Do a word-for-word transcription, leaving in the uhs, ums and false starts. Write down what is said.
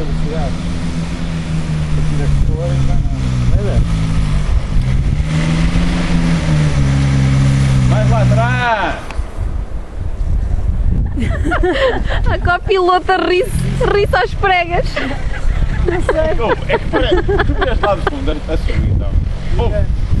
velocidade. Aqui da pessoa ainda não. Vai ver. Mais lá atrás! A copilota ri-se ri-se às pregas. Não sei. É que parece. Tu vês lá do fundo, a subir então.